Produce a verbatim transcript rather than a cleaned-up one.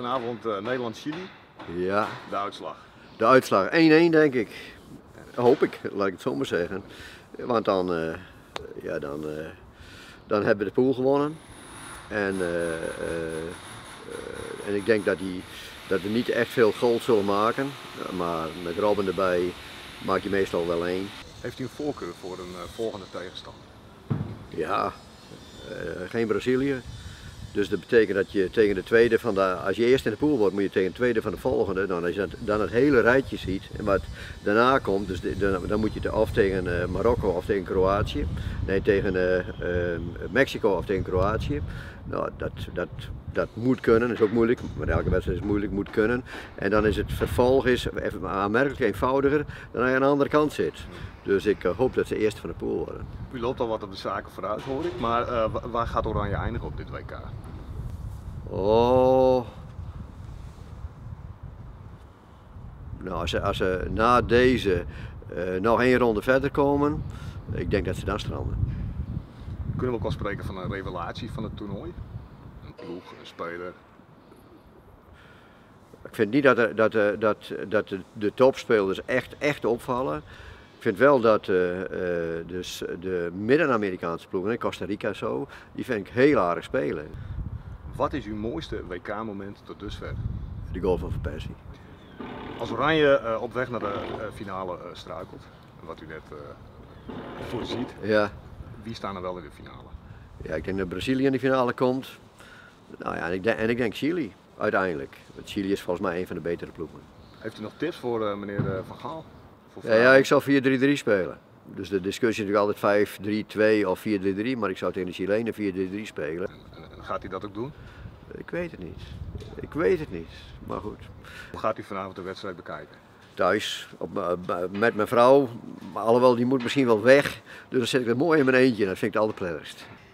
vanavond uh, Nederland-Chili. Ja. De uitslag? De uitslag één-één denk ik. Hoop ik, laat ik het zo maar zeggen. Want dan, uh, ja, dan, uh, dan hebben we de pool gewonnen. En, uh, uh, uh, en ik denk dat, die, dat we niet echt veel goals zullen maken. Maar met Robben erbij maak je meestal wel één. Heeft u een voorkeur voor een uh, volgende tegenstander? Ja, uh, geen Brazilië. Dus dat betekent dat je tegen de tweede van de, als je eerst in de pool wordt, moet je tegen de tweede van de volgende, dan als je dan het hele rijtje ziet en wat daarna komt, dus de, dan, dan moet je het of tegen uh, Marokko of tegen Kroatië, nee tegen uh, uh, Mexico of tegen Kroatië. Nou, dat, dat, dat moet kunnen, dat is ook moeilijk, maar elke wedstrijd is moeilijk, moet kunnen. En dan is het vervolg is even aanmerkelijk eenvoudiger dan als je aan de andere kant zit. Dus ik uh, hoop dat ze eerste van de pool worden. U loopt al wat op de zaken vooruit, hoor ik, maar uh, waar gaat Oranje eindigen op dit W K? Oh. Nou, als ze, als ze na deze uh, nog één ronde verder komen, ik denk dat ze dan stranden. Kunnen we ook wel spreken van een revelatie van het toernooi? Een ploeg, een speler? Ik vind niet dat, er, dat, dat, dat de, de topspelers echt, echt opvallen. Ik vind wel dat uh, uh, dus de Midden-Amerikaanse ploegen, Costa Rica zo, die vind ik heel aardig spelen. Wat is uw mooiste W K-moment tot dusver? De goal van Van Persie. Als Oranje uh, op weg naar de uh, finale uh, struikelt, wat u net uh, voorziet, ja. Wie staan er wel in de finale? Ja, ik denk dat Brazilië in de finale komt. Nou ja, en ik denk, en ik denk Chili uiteindelijk. Want Chili is volgens mij een van de betere ploegen. Heeft u nog tips voor uh, meneer uh, Van Gaal? Ja, ja, ik zou vier drie drie spelen. Dus de discussie is natuurlijk altijd vijf drie twee of vier drie drie, maar ik zou tegen de Chilenen vier drie drie spelen. En, en gaat hij dat ook doen? Ik weet het niet. Ik weet het niet, maar goed. Hoe gaat u vanavond de wedstrijd bekijken? Thuis, op, met mijn vrouw, alhoewel die moet misschien wel weg. Dus dan zit ik er mooi in mijn eentje en dat vind ik het allerprettigst.